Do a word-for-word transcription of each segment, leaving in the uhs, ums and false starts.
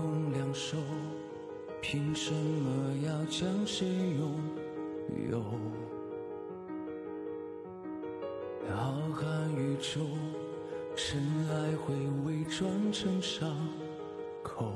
用两手，凭什么要将谁拥有？浩瀚宇宙，尘埃会伪装成伤口。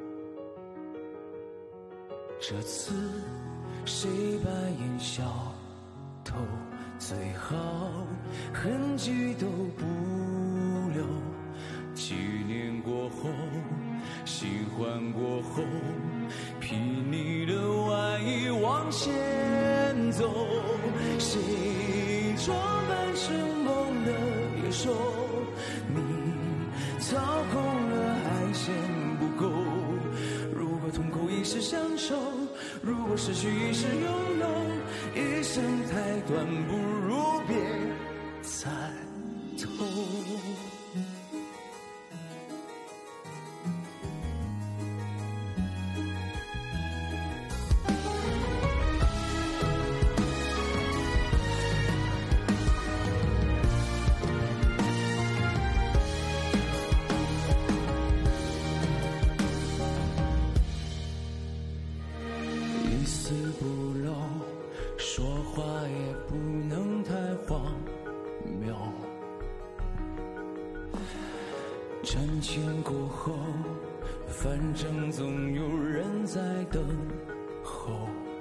这次谁把烟消透？最好痕迹都不留。几年过后，喜欢过后，披你的外衣往前走。谁装扮成梦的野兽？你操控了还嫌不够。如果痛苦已是享受，如果失去已是拥有，一生太短，不如别参透。一丝不漏，说话也不能太荒谬。瞻前顾后，反正总有人在等候。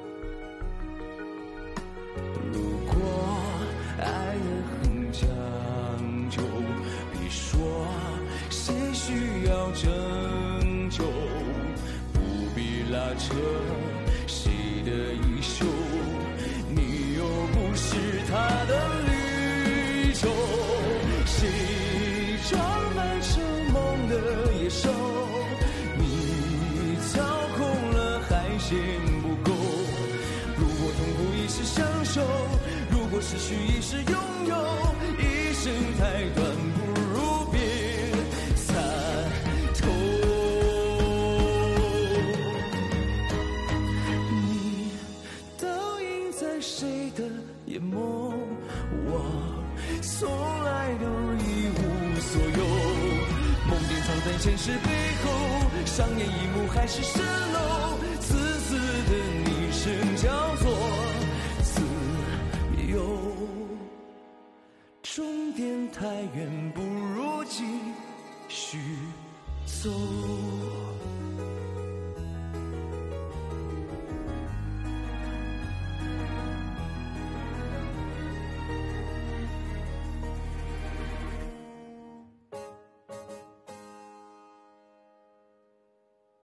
如果爱得很讲究，别说谁需要拯救，不必拉扯谁的衣袖，你又不是他的绿洲。谁装扮成梦的野兽？你操控了还嫌不够。如果痛苦已是享受，如果失去已是拥有，一生太短，不如别参透。你倒映在谁的眼眸？我从来都一无所有。梦典藏在现实背后，上演一幕海市蜃楼。此次的昵称叫做自由，终点太远，不如继续走。